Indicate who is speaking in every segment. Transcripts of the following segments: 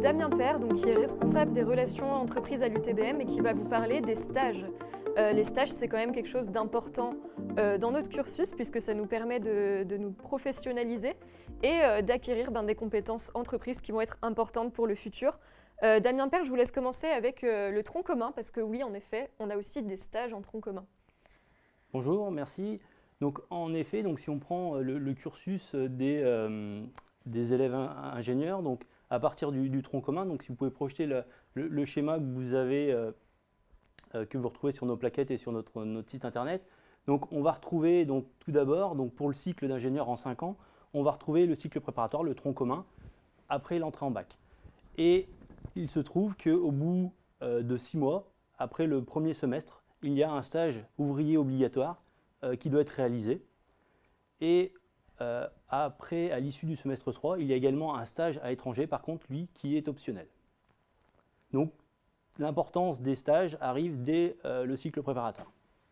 Speaker 1: Damien Père, qui est responsable des relations entreprises à l'UTBM et qui va vous parler des stages. Les stages, c'est quand même quelque chose d'important dans notre cursus puisque ça nous permet de nous professionnaliser et d'acquérir des compétences entreprises qui vont être importantes pour le futur. Damien Père, je vous laisse commencer avec le tronc commun parce que oui, en effet, on a aussi des stages en tronc commun.
Speaker 2: Bonjour, merci. Donc, en effet, si on prend le cursus des élèves ingénieurs, donc à partir du tronc commun, si vous pouvez projeter le schéma que vous avez, que vous retrouvez sur nos plaquettes et sur notre site internet. Donc, on va retrouver tout d'abord, pour le cycle d'ingénieur en 5 ans, on va retrouver le cycle préparatoire, le tronc commun, après l'entrée en bac. Et il se trouve qu'au bout de 6 mois, après le premier semestre, il y a un stage ouvrier obligatoire qui doit être réalisé. Et après, à l'issue du semestre 3, il y a également un stage à l'étranger, par contre, lui, qui est optionnel. Donc, l'importance des stages arrive dès le cycle préparatoire.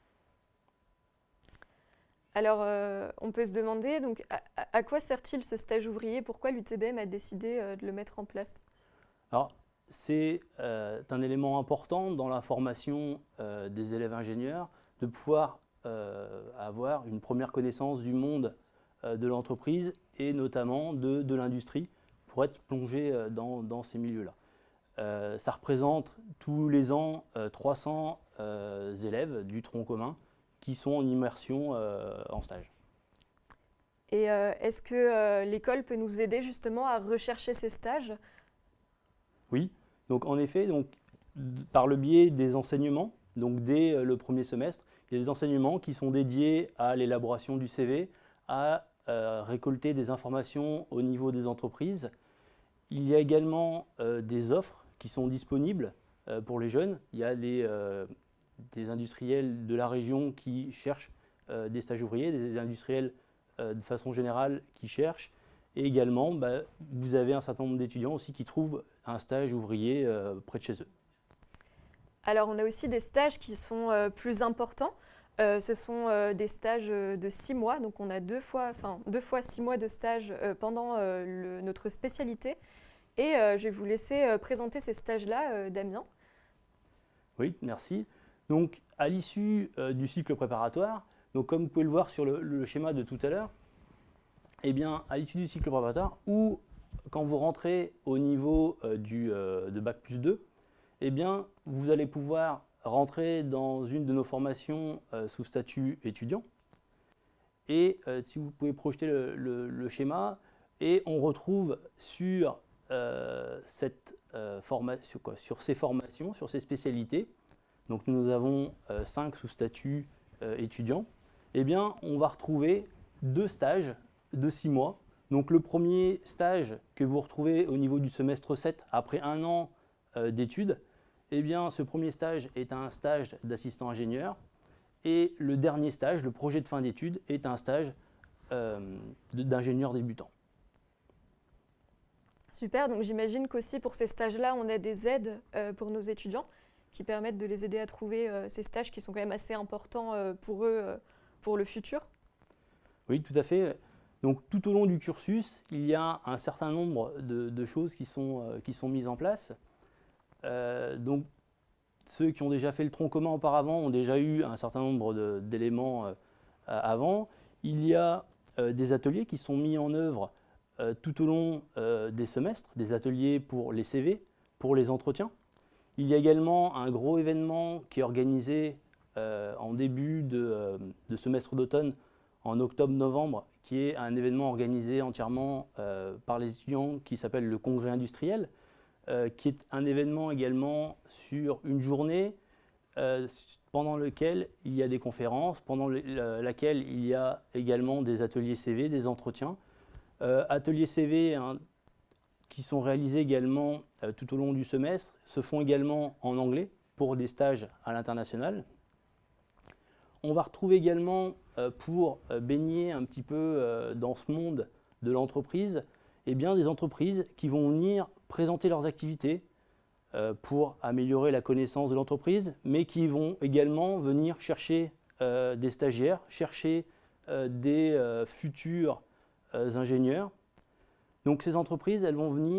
Speaker 1: Alors, on peut se demander, à quoi sert-il ce stage ouvrier? Pourquoi l'UTBM a décidé de le mettre en place?
Speaker 2: Alors, c'est un élément important dans la formation des élèves ingénieurs de pouvoir avoir une première connaissance du monde de l'entreprise et notamment de l'industrie pour être plongé dans ces milieux-là. Ça représente tous les ans 300 élèves du tronc commun qui sont en immersion en stage.
Speaker 1: Et est-ce que l'école peut nous aider justement à rechercher ces stages?
Speaker 2: Oui, donc en effet, par le biais des enseignements, dès le premier semestre, il y a des enseignements qui sont dédiés à l'élaboration du CV, à récolter des informations au niveau des entreprises. Il y a également des offres qui sont disponibles pour les jeunes. Il y a des industriels de la région qui cherchent des stages ouvriers, des industriels de façon générale qui cherchent. Et également, vous avez un certain nombre d'étudiants aussi qui trouvent un stage ouvrier près de chez eux.
Speaker 1: Alors, on a aussi des stages qui sont plus importants. Ce sont des stages de 6 mois. Donc, on a deux fois 6 mois de stage pendant notre spécialité. Et je vais vous laisser présenter ces stages-là, Damien.
Speaker 2: Oui, merci. Donc, à l'issue du cycle préparatoire, comme vous pouvez le voir sur le schéma de tout à l'heure, eh bien, à l'issue du cycle préparatoire ou quand vous rentrez au niveau de Bac+2, eh bien, vous allez pouvoir rentrer dans une de nos formations sous statut étudiant. Et si vous pouvez projeter le schéma, et on retrouve sur ces formations, sur ces spécialités, donc nous avons 5 sous statut étudiant, eh bien, on va retrouver 2 stages de 6 mois. Donc le premier stage que vous retrouvez au niveau du semestre 7, après 1 an d'études, eh bien, ce premier stage est un stage d'assistant ingénieur et le dernier stage, le projet de fin d'études, est un stage d'ingénieur débutant.
Speaker 1: Super, donc j'imagine qu'aussi pour ces stages-là, on a des aides pour nos étudiants qui permettent de les aider à trouver ces stages qui sont quand même assez importants pour eux, pour le futur.
Speaker 2: Oui, tout à fait. Donc tout au long du cursus, il y a un certain nombre de choses qui sont mises en place. Donc ceux qui ont déjà fait le tronc commun auparavant ont déjà eu un certain nombre d'éléments avant. Il y a des ateliers qui sont mis en œuvre tout au long des semestres, des ateliers pour les CV, pour les entretiens. Il y a également un gros événement qui est organisé en début de semestre d'automne, en octobre-novembre, qui est un événement organisé entièrement par les étudiants qui s'appelle le Congrès industriel, qui est un événement également sur une journée pendant lequel il y a des conférences, pendant laquelle il y a également des ateliers CV, des entretiens. Ateliers CV qui sont réalisés également tout au long du semestre, se font également en anglais pour des stages à l'international. On va retrouver également, pour baigner un petit peu dans ce monde de l'entreprise, eh bien, des entreprises qui vont venir présenter leurs activités pour améliorer la connaissance de l'entreprise, mais qui vont également venir chercher des stagiaires, chercher des futurs ingénieurs. Donc ces entreprises, elles vont venir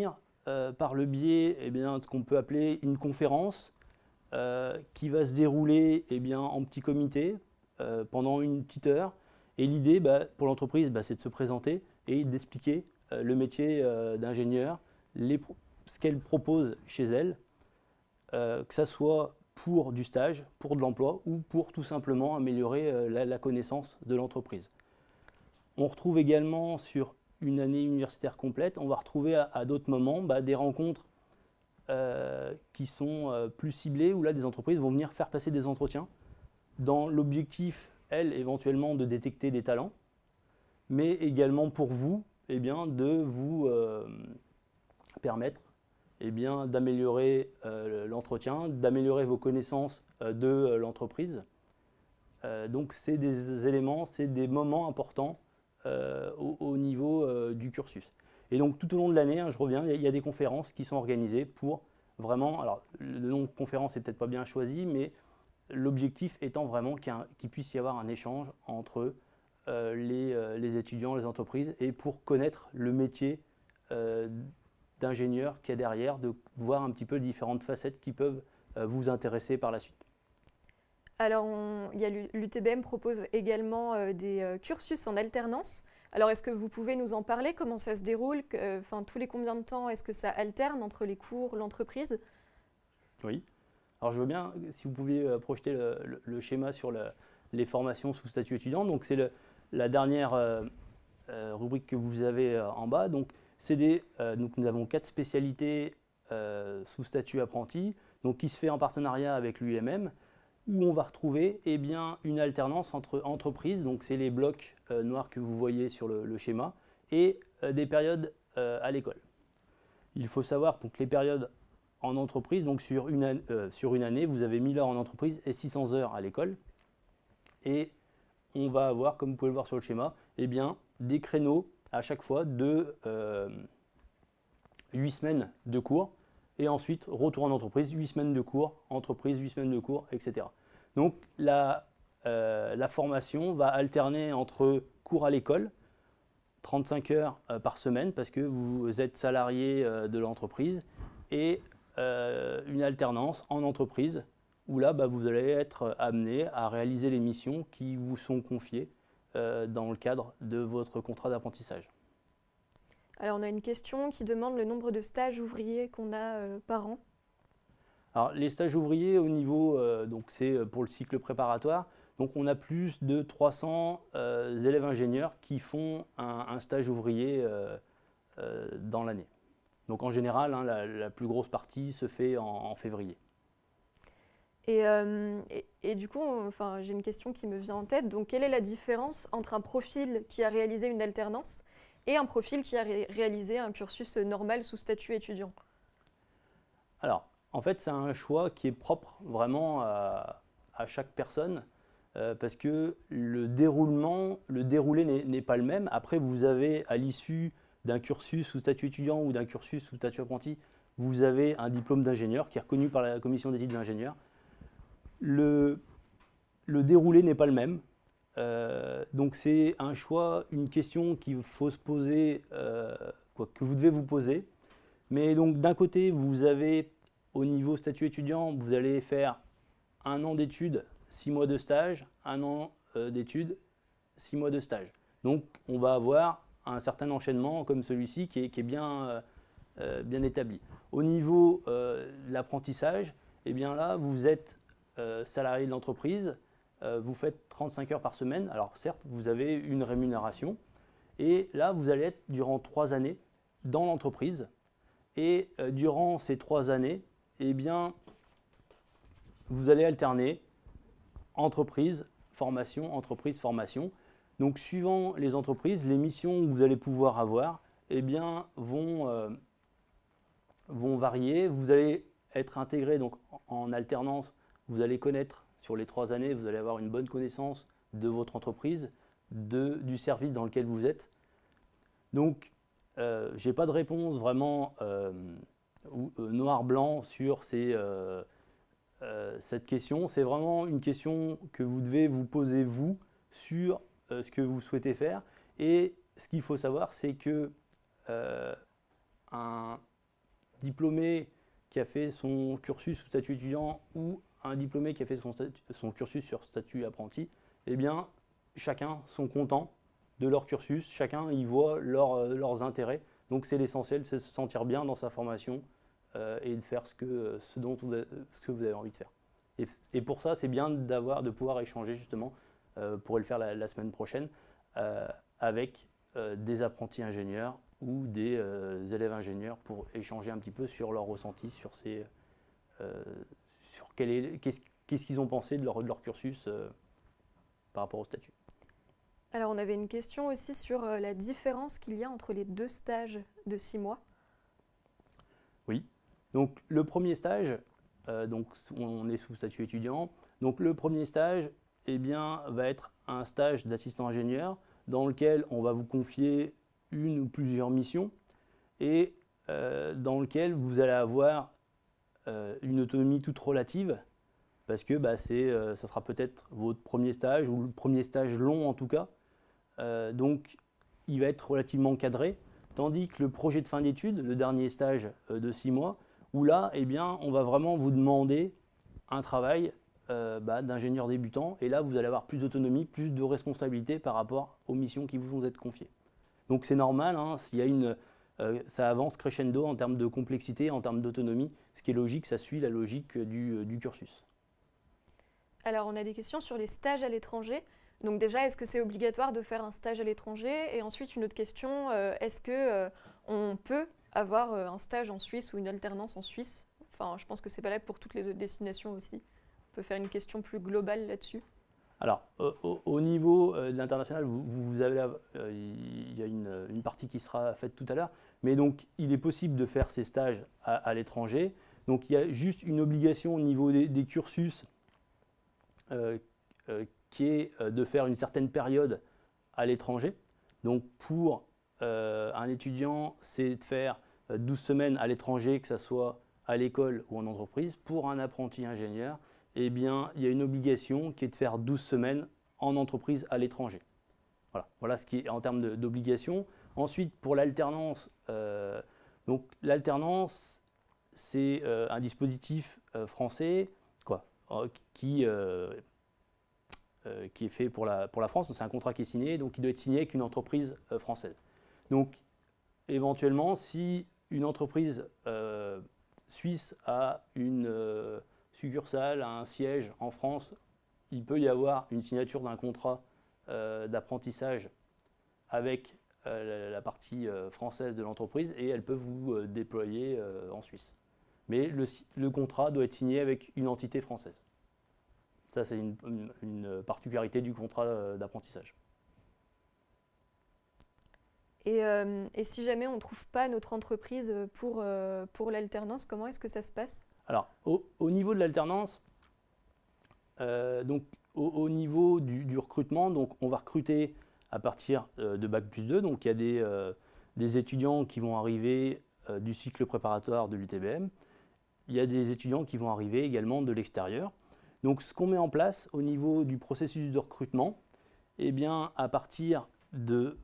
Speaker 2: par le biais de ce qu'on peut appeler une conférence qui va se dérouler en petit comité pendant une petite heure. Et l'idée pour l'entreprise, c'est de se présenter et d'expliquer le métier d'ingénieur, ce qu'elle propose chez elle, que ça soit pour du stage, pour de l'emploi ou pour tout simplement améliorer la connaissance de l'entreprise. On retrouve également sur une année universitaire complète, on va retrouver à d'autres moments des rencontres qui sont plus ciblées, où là des entreprises vont venir faire passer des entretiens dans l'objectif, éventuellement de détecter des talents, mais également pour vous, de vous permettre d'améliorer l'entretien, d'améliorer vos connaissances de l'entreprise. Donc c'est des éléments, c'est des moments importants au niveau du cursus. Et donc tout au long de l'année, je reviens, il y a des conférences qui sont organisées pour vraiment, alors le nom de conférence n'est peut-être pas bien choisi, mais l'objectif étant vraiment qu'il puisse y avoir un échange entre les étudiants, les entreprises, et pour connaître le métier d'ingénieur qu'il y a derrière, de voir un petit peu les différentes facettes qui peuvent vous intéresser par la suite.
Speaker 1: Alors, l'UTBM propose également des cursus en alternance. Alors, est-ce que vous pouvez nous en parler? Comment ça se déroule? Tous les combien de temps est-ce que ça alterne entre les cours, l'entreprise?
Speaker 2: Oui. Alors, je veux bien, si vous pouviez projeter le schéma sur les formations sous statut étudiant. Donc, c'est la dernière rubrique que vous avez en bas. Donc, donc, nous avons 4 spécialités sous statut apprenti, donc, qui se fait en partenariat avec l'UMM, où on va retrouver une alternance entre entreprises, donc c'est les blocs noirs que vous voyez sur le schéma, et des périodes à l'école. Il faut savoir que les périodes en entreprise, donc sur une année, vous avez 1000 heures en entreprise et 600 heures à l'école. Et on va avoir, comme vous pouvez le voir sur le schéma, des créneaux à chaque fois de 8 semaines de cours. Et ensuite, retour en entreprise, 8 semaines de cours, entreprise, 8 semaines de cours, etc. Donc, la formation va alterner entre cours à l'école, 35 heures par semaine, parce que vous êtes salarié de l'entreprise, et une alternance en entreprise, où là, vous allez être amené à réaliser les missions qui vous sont confiées dans le cadre de votre contrat d'apprentissage.
Speaker 1: Alors, on a une question qui demande le nombre de stages ouvriers qu'on a par an.
Speaker 2: Alors, les stages ouvriers au niveau, donc c'est pour le cycle préparatoire, donc on a plus de 300 élèves ingénieurs qui font un stage ouvrier dans l'année. Donc en général, la plus grosse partie se fait en février.
Speaker 1: Et du coup, j'ai une question qui me vient en tête. Donc, quelle est la différence entre un profil qui a réalisé une alternance et un profil qui a réalisé un cursus normal sous statut étudiant?
Speaker 2: Alors, en fait, c'est un choix qui est propre vraiment à chaque personne parce que le déroulé n'est pas le même. Après, vous avez à l'issue d'un cursus sous statut étudiant ou d'un cursus sous statut apprenti, vous avez un diplôme d'ingénieur qui est reconnu par la commission d'éthique de l'ingénieur. Le déroulé n'est pas le même. Donc c'est un choix, une question qu'il faut se poser, que vous devez vous poser. Mais donc d'un côté, vous avez au niveau statut étudiant, vous allez faire 1 an d'études, 6 mois de stage, 1 an d'études, 6 mois de stage. Donc on va avoir un certain enchaînement comme celui-ci qui est bien établi. Au niveau de l'apprentissage, là vous êtes salarié de l'entreprise, vous faites 35 heures par semaine. Alors certes, vous avez une rémunération et là vous allez être durant 3 années dans l'entreprise et durant ces 3 années, vous allez alterner entreprise, formation, entreprise, formation. Donc suivant les entreprises, les missions que vous allez pouvoir avoir vont varier. Vous allez être intégré donc, en alternance, vous allez connaître sur les 3 années, vous allez avoir une bonne connaissance de votre entreprise, du service dans lequel vous êtes. Donc je n'ai pas de réponse vraiment noir-blanc sur cette question. C'est vraiment une question que vous devez vous poser vous sur ce que vous souhaitez faire. Et ce qu'il faut savoir, c'est que un diplômé qui a fait son cursus sous statut étudiant ou un diplômé qui a fait son cursus sur statut apprenti, eh bien, chacun sont contents de leur cursus, chacun y voit leurs intérêts. Donc c'est l'essentiel, c'est de se sentir bien dans sa formation et de faire ce que vous avez envie de faire. Et pour ça, c'est bien de pouvoir échanger justement, on pourrait le faire la semaine prochaine, avec des apprentis ingénieurs ou des élèves ingénieurs pour échanger un petit peu sur leur ressenti, sur qu'est-ce qu'ils ont pensé de leur cursus par rapport au statut.
Speaker 1: Alors on avait une question aussi sur la différence qu'il y a entre les 2 stages de 6 mois.
Speaker 2: Oui, donc le premier stage, donc on est sous statut étudiant, donc le premier stage eh bien, va être un stage d'assistant ingénieur dans lequel on va vous confier une ou plusieurs missions et dans lequel vous allez avoir une autonomie toute relative parce que ça sera peut-être votre premier stage ou le premier stage long en tout cas. Donc il va être relativement cadré, tandis que le projet de fin d'études, le dernier stage de 6 mois, où là eh bien, on va vraiment vous demander un travail d'ingénieur débutant et là vous allez avoir plus d'autonomie, plus de responsabilité par rapport aux missions qui vous vont être confiées. Donc c'est normal, hein, ça avance crescendo en termes de complexité, en termes d'autonomie, ce qui est logique, ça suit la logique du cursus.
Speaker 1: Alors on a des questions sur les stages à l'étranger. Donc déjà, est-ce que c'est obligatoire de faire un stage à l'étranger? Et ensuite, une autre question, est-ce qu'on peut avoir un stage en Suisse ou une alternance en Suisse? Enfin, je pense que c'est valable pour toutes les autres destinations aussi. On peut faire une question plus globale là-dessus.
Speaker 2: Alors, au niveau de l'international, il y a une partie qui sera faite tout à l'heure, mais donc il est possible de faire ces stages à l'étranger. Donc il y a juste une obligation au niveau des cursus qui est de faire une certaine période à l'étranger. Donc pour un étudiant, c'est de faire 12 semaines à l'étranger, que ce soit à l'école ou en entreprise. Pour un apprenti ingénieur, eh bien, il y a une obligation qui est de faire 12 semaines en entreprise à l'étranger. Voilà ce qui est en termes d'obligation. Ensuite, pour l'alternance, donc l'alternance, c'est un dispositif français qui est fait pour la France. C'est un contrat qui est signé, donc il doit être signé avec une entreprise française. Donc, éventuellement, si une entreprise suisse a une succursale, un siège en France, il peut y avoir une signature d'un contrat d'apprentissage avec la partie française de l'entreprise et elle peut vous déployer en Suisse. Mais le contrat doit être signé avec une entité française. Ça, c'est une particularité du contrat d'apprentissage.
Speaker 1: Et si jamais on ne trouve pas notre entreprise pour l'alternance, comment est-ce que ça se passe?
Speaker 2: Alors, au niveau de l'alternance, donc au niveau du recrutement, donc on va recruter à partir de Bac+2. Donc il y a des étudiants qui vont arriver du cycle préparatoire de l'UTBM. Il y a des étudiants qui vont arriver également de l'extérieur. Donc ce qu'on met en place au niveau du processus de recrutement, eh bien à partir du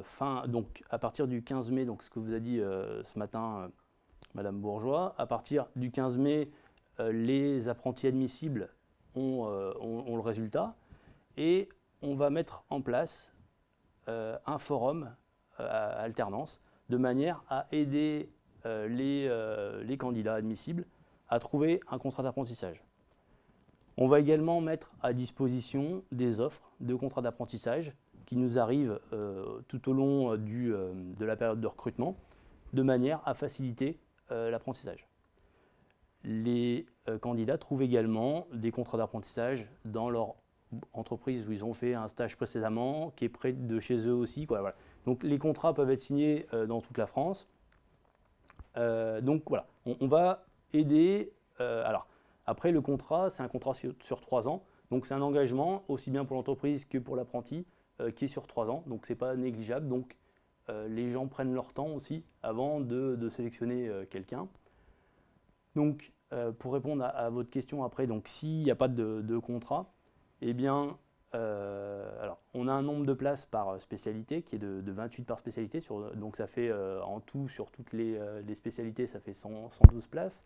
Speaker 2: 15 mai, donc ce que vous a dit ce matin Madame Bourgeois, à partir du 15 mai, les apprentis admissibles ont le résultat et on va mettre en place un forum à alternance de manière à aider les candidats admissibles à trouver un contrat d'apprentissage. On va également mettre à disposition des offres de contrats d'apprentissage qui nous arrivent tout au long de la période de recrutement, de manière à faciliter l'apprentissage. Les candidats trouvent également des contrats d'apprentissage dans leur entreprise où ils ont fait un stage précédemment, qui est près de chez eux aussi. Voilà. Donc les contrats peuvent être signés dans toute la France. Donc voilà, on va aider. Alors, après, le contrat, c'est un contrat sur 3 ans. Donc c'est un engagement, aussi bien pour l'entreprise que pour l'apprenti, qui est sur 3 ans. Donc ce n'est pas négligeable. Donc les gens prennent leur temps aussi avant de sélectionner quelqu'un. Donc pour répondre à votre question après, donc s'il n'y a pas de contrat, eh bien Alors, on a un nombre de places par spécialité qui est de 28 par spécialité, donc ça fait en tout sur toutes les spécialités, ça fait 112 places.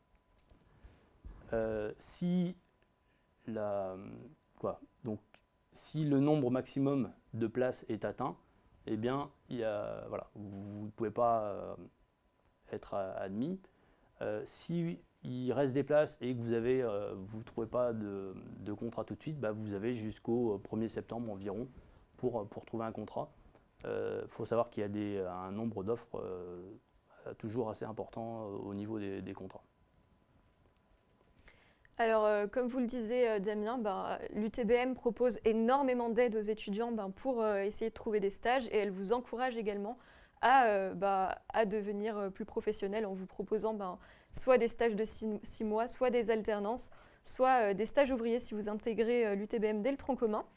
Speaker 2: Si le nombre maximum de places est atteint, eh bien, voilà, vous ne pouvez pas être admis. Si il reste des places et que vous ne trouvez pas de contrat tout de suite, vous avez jusqu'au 1er septembre environ pour trouver un contrat. Faut savoir qu'il y a un nombre d'offres toujours assez important au niveau des contrats.
Speaker 1: Alors, comme vous le disiez, Damien, l'UTBM propose énormément d'aide aux étudiants pour essayer de trouver des stages et elle vous encourage également à devenir plus professionnel en vous proposant soit des stages de 6 mois, soit des alternances, soit des stages ouvriers si vous intégrez l'UTBM dès le tronc commun.